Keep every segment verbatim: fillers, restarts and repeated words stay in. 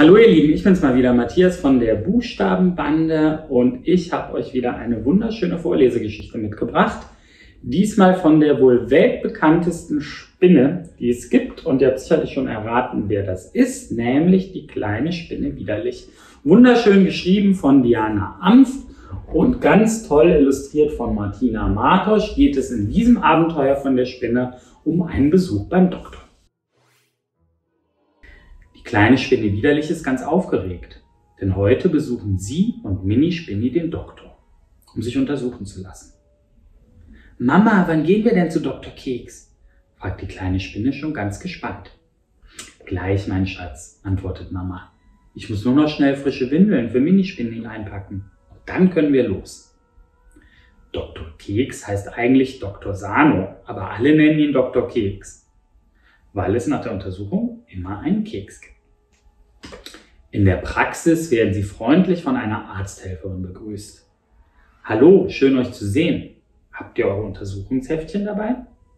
Hallo ihr Lieben, ich bin's mal wieder, Matthias von der Buchstabenbande und ich habe euch wieder eine wunderschöne Vorlesegeschichte mitgebracht. Diesmal von der wohl weltbekanntesten Spinne, die es gibt, und ihr habt sicherlich schon erraten, wer das ist, nämlich die kleine Spinne Widerlich. Wunderschön geschrieben von Diana Amst und ganz toll illustriert von Martina Martosch geht es in diesem Abenteuer von der Spinne um einen Besuch beim Doktor. Die kleine Spinne Widerlich ist ganz aufgeregt, denn heute besuchen sie und Mini Spinni den Doktor, um sich untersuchen zu lassen. »Mama, wann gehen wir denn zu Doktor Keks?« fragt die kleine Spinne schon ganz gespannt. »Gleich, mein Schatz«, antwortet Mama. »Ich muss nur noch schnell frische Windeln für Mini Spinni einpacken. Dann können wir los.« Doktor Keks heißt eigentlich Doktor Sano, aber alle nennen ihn Doktor Keks, weil es nach der Untersuchung immer einen Keks gibt. In der Praxis werden sie freundlich von einer Arzthelferin begrüßt. »Hallo, schön euch zu sehen. Habt ihr eure Untersuchungsheftchen dabei?«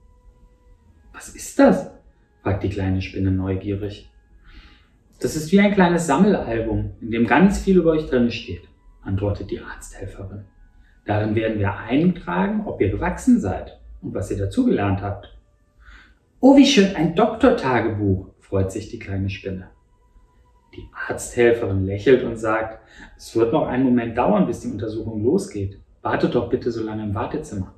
»Was ist das?« fragt die kleine Spinne neugierig. »Das ist wie ein kleines Sammelalbum, in dem ganz viel über euch drin steht«, antwortet die Arzthelferin. »Darin werden wir eintragen, ob ihr gewachsen seid und was ihr dazugelernt habt.« »Oh, wie schön, ein Doktortagebuch«, freut sich die kleine Spinne. Die Arzthelferin lächelt und sagt, es wird noch einen Moment dauern, bis die Untersuchung losgeht. Wartet doch bitte so lange im Wartezimmer.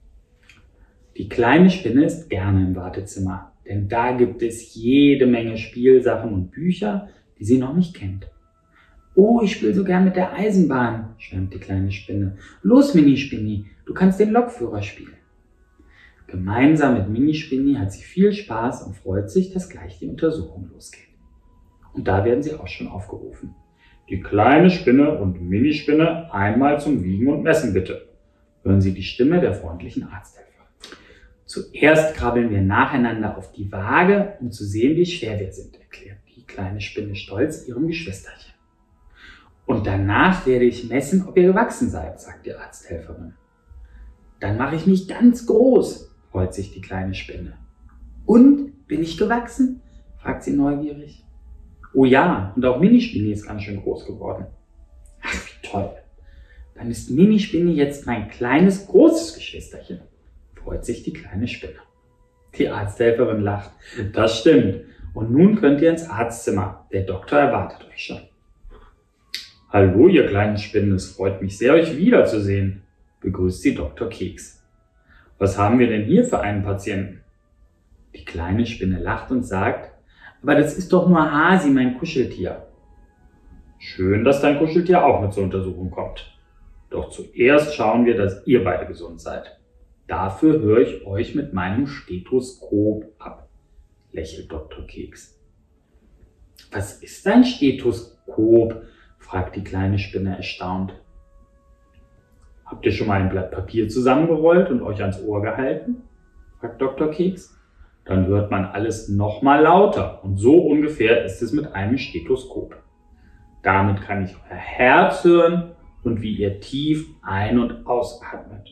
Die kleine Spinne ist gerne im Wartezimmer, denn da gibt es jede Menge Spielsachen und Bücher, die sie noch nicht kennt. »Oh, ich spiele so gern mit der Eisenbahn«, schwärmt die kleine Spinne. »Los, Mini Spinni, du kannst den Lokführer spielen.« Gemeinsam mit Mini Spinni hat sie viel Spaß und freut sich, dass gleich die Untersuchung losgeht. Und da werden sie auch schon aufgerufen. »Die kleine Spinne und Mini Spinne einmal zum Wiegen und Messen bitte«, hören sie die Stimme der freundlichen Arzthelferin. »Zuerst krabbeln wir nacheinander auf die Waage, um zu sehen, wie schwer wir sind«, erklärt die kleine Spinne stolz ihrem Geschwisterchen. »Und danach werde ich messen, ob ihr gewachsen seid«, sagt die Arzthelferin. »Dann mache ich mich ganz groß«, freut sich die kleine Spinne. »Und, bin ich gewachsen?«, fragt sie neugierig. »Oh ja, und auch Mini Spinni ist ganz schön groß geworden.« »Ach, wie toll. Dann ist Mini Spinni jetzt mein kleines, großes Geschwisterchen«, freut sich die kleine Spinne. Die Arzthelferin lacht. »Das stimmt. Und nun könnt ihr ins Arztzimmer. Der Doktor erwartet euch schon.« »Hallo, ihr kleinen Spinnen, es freut mich sehr, euch wiederzusehen«, begrüßt sie Doktor Keks. »Was haben wir denn hier für einen Patienten?« Die kleine Spinne lacht und sagt, »Aber das ist doch nur Hasi, mein Kuscheltier.« »Schön, dass dein Kuscheltier auch mit zur Untersuchung kommt. Doch zuerst schauen wir, dass ihr beide gesund seid. Dafür höre ich euch mit meinem Stethoskop ab«, lächelt Doktor Keks. »Was ist ein Stethoskop?«, fragt die kleine Spinne erstaunt. »Habt ihr schon mal ein Blatt Papier zusammengerollt und euch ans Ohr gehalten?«, fragt Doktor Keks. »Dann hört man alles noch mal lauter und so ungefähr ist es mit einem Stethoskop. Damit kann ich euer Herz hören und wie ihr tief ein- und ausatmet.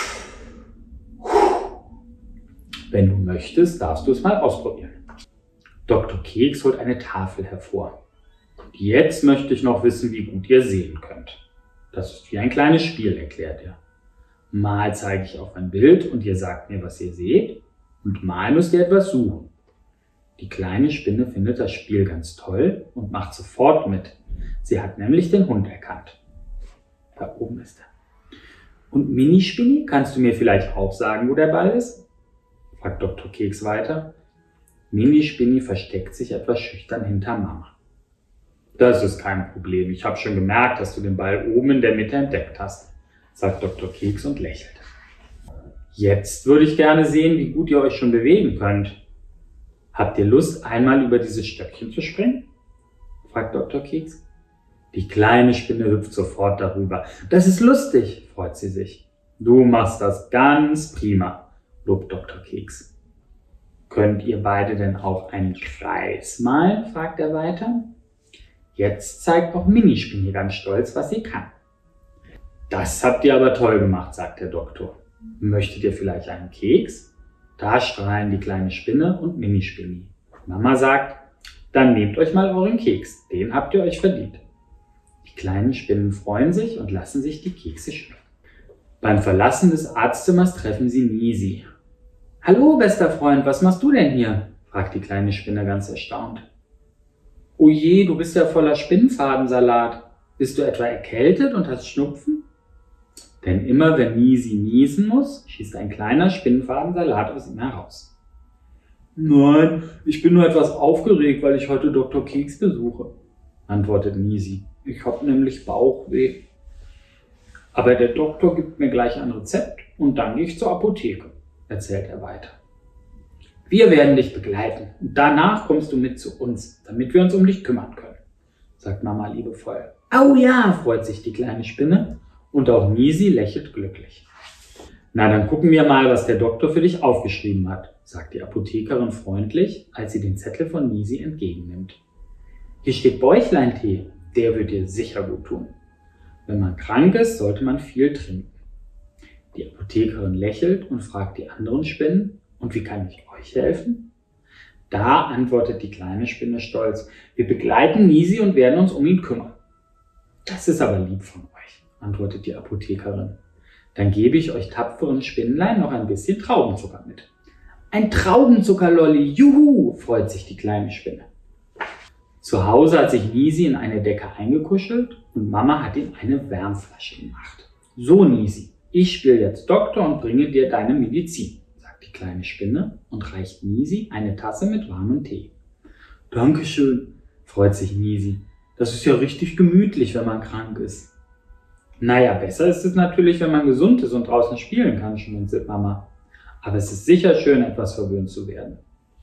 Wenn du möchtest, darfst du es mal ausprobieren.« Doktor Keks holt eine Tafel hervor. »Und jetzt möchte ich noch wissen, wie gut ihr sehen könnt. Das ist wie ein kleines Spiel«, erklärt er. »Mal zeige ich auf ein Bild und ihr sagt mir, was ihr seht. Und mal müsst ihr etwas suchen.« Die kleine Spinne findet das Spiel ganz toll und macht sofort mit. Sie hat nämlich den Hund erkannt. Da oben ist er. »Und Mini Spinni, kannst du mir vielleicht auch sagen, wo der Ball ist?«, fragt Doktor Keks weiter. Mini Spinni versteckt sich etwas schüchtern hinter Mama. »Das ist kein Problem. Ich habe schon gemerkt, dass du den Ball oben in der Mitte entdeckt hast«, sagt Doktor Keks und lächelt. »Jetzt würde ich gerne sehen, wie gut ihr euch schon bewegen könnt. Habt ihr Lust, einmal über dieses Stöckchen zu springen?«, fragt Doktor Keks. Die kleine Spinne hüpft sofort darüber. »Das ist lustig«, freut sie sich. »Du machst das ganz prima«, lobt Doktor Keks. »Könnt ihr beide denn auch einen Kreis malen?«, fragt er weiter. Jetzt zeigt auch Mini Spinni ganz stolz, was sie kann. »Das habt ihr aber toll gemacht«, sagt der Doktor. »Möchtet ihr vielleicht einen Keks?« Da strahlen die kleine Spinne und Mini Spinni. Mama sagt, Dann nehmt euch mal euren Keks, den habt ihr euch verdient. Die kleinen Spinnen freuen sich und lassen sich die Kekse schmecken. Beim Verlassen des Arztzimmers treffen sie Nisi. »Hallo, bester Freund, was machst du denn hier?« fragt die kleine Spinne ganz erstaunt. »Oh je, du bist ja voller Spinnfadensalat. Bist du etwa erkältet und hast Schnupfen?« Denn immer wenn Nisi niesen muss, schießt ein kleiner Spinnfadensalat aus ihm heraus. »Nein, ich bin nur etwas aufgeregt, weil ich heute Doktor Keks besuche«, antwortet Nisi. »Ich habe nämlich Bauchweh. Aber der Doktor gibt mir gleich ein Rezept und dann gehe ich zur Apotheke«, erzählt er weiter. »Wir werden dich begleiten und danach kommst du mit zu uns, damit wir uns um dich kümmern können«, sagt Mama liebevoll. »Au ja«, freut sich die kleine Spinne und auch Nisi lächelt glücklich. »Na, dann gucken wir mal, was der Doktor für dich aufgeschrieben hat«, sagt die Apothekerin freundlich, als sie den Zettel von Nisi entgegennimmt. »Hier steht Bäuchleintee, der wird dir sicher gut tun. Wenn man krank ist, sollte man viel trinken.« Die Apothekerin lächelt und fragt die anderen Spinnen, »Und wie kann ich euch helfen?« Da antwortet die kleine Spinne stolz, »Wir begleiten Nisi und werden uns um ihn kümmern.« »Das ist aber lieb von euch«, antwortet die Apothekerin. »Dann gebe ich euch tapferen Spinnlein noch ein bisschen Traubenzucker mit.« »Ein Traubenzuckerlolli, juhu«, freut sich die kleine Spinne. Zu Hause hat sich Nisi in eine Decke eingekuschelt und Mama hat ihm eine Wärmflasche gemacht. »So Nisi, ich spiele jetzt Doktor und bringe dir deine Medizin«, sagt die kleine Spinne und reicht Nisi eine Tasse mit warmem Tee. »Dankeschön«, freut sich Nisi. »Das ist ja richtig gemütlich, wenn man krank ist.« »Naja, besser ist es natürlich, wenn man gesund ist und draußen spielen kann«, schmunzelt Mama. »Aber es ist sicher schön, etwas verwöhnt zu werden.«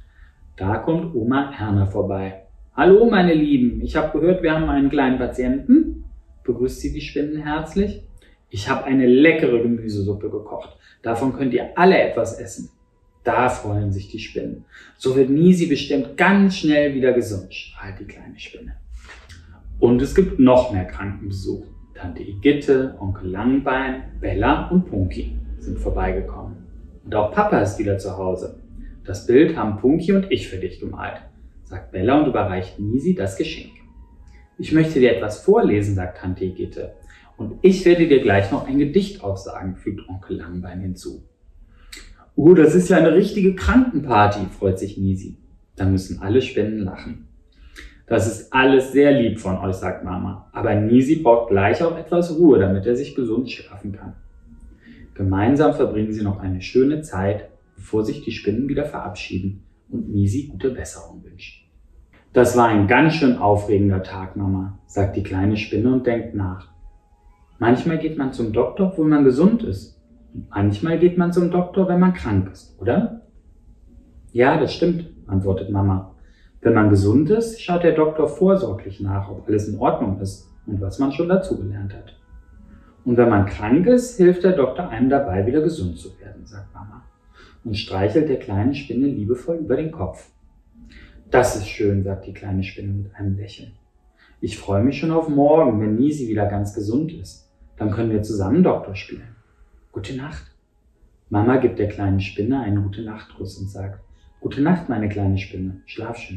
Da kommt Oma Erna vorbei. »Hallo, meine Lieben, ich habe gehört, wir haben einen kleinen Patienten«, begrüßt sie die Spinnen herzlich. »Ich habe eine leckere Gemüsesuppe gekocht. Davon könnt ihr alle etwas essen.« Da freuen sich die Spinnen. »So wird Nisi bestimmt ganz schnell wieder gesund«, strahlt die kleine Spinne. Und es gibt noch mehr Krankenbesuch. Tante Igitte, Onkel Langbein, Bella und Punky sind vorbeigekommen. Und auch Papa ist wieder zu Hause. Das Bild haben Punky und ich für dich gemalt, sagt Bella und überreicht Nisi das Geschenk. »Ich möchte dir etwas vorlesen«, sagt Tante Igitte. »Und ich werde dir gleich noch ein Gedicht aufsagen«, fügt Onkel Langbein hinzu. »Oh, das ist ja eine richtige Krankenparty«, freut sich Nisi. Da müssen alle Spinnen lachen. »Das ist alles sehr lieb von euch«, sagt Mama. »Aber Nisi braucht gleich auch etwas Ruhe, damit er sich gesund schlafen kann.« Gemeinsam verbringen sie noch eine schöne Zeit, bevor sich die Spinnen wieder verabschieden und Nisi gute Besserung wünschen. »Das war ein ganz schön aufregender Tag, Mama«, sagt die kleine Spinne und denkt nach. »Manchmal geht man zum Doktor, obwohl man gesund ist. Und manchmal geht man zum Doktor, wenn man krank ist, oder?« »Ja, das stimmt«, antwortet Mama. »Wenn man gesund ist, schaut der Doktor vorsorglich nach, ob alles in Ordnung ist und was man schon dazugelernt hat. Und wenn man krank ist, hilft der Doktor einem dabei, wieder gesund zu werden«, sagt Mama und streichelt der kleinen Spinne liebevoll über den Kopf. »Das ist schön«, sagt die kleine Spinne mit einem Lächeln. »Ich freue mich schon auf morgen, wenn Nisi wieder ganz gesund ist. Dann können wir zusammen Doktor spielen. Gute Nacht.« Mama gibt der kleinen Spinne einen Gute-Nacht-Kuss und sagt, »Gute Nacht, meine kleine Spinne, schlaf schön.«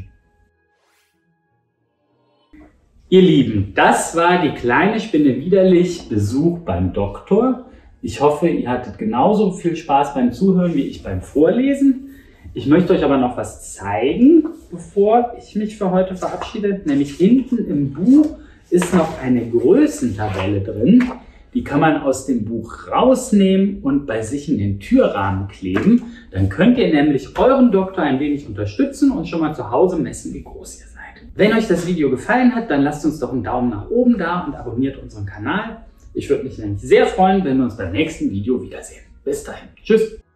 Ihr Lieben, das war die kleine Spinne Widerlich Besuch beim Doktor. Ich hoffe, ihr hattet genauso viel Spaß beim Zuhören wie ich beim Vorlesen. Ich möchte euch aber noch was zeigen, bevor ich mich für heute verabschiede. Nämlich hinten im Buch ist noch eine Größentabelle drin. Die kann man aus dem Buch rausnehmen und bei sich in den Türrahmen kleben. Dann könnt ihr nämlich euren Doktor ein wenig unterstützen und schon mal zu Hause messen, wie groß ihr seid. Wenn euch das Video gefallen hat, dann lasst uns doch einen Daumen nach oben da und abonniert unseren Kanal. Ich würde mich nämlich sehr freuen, wenn wir uns beim nächsten Video wiedersehen. Bis dahin. Tschüss.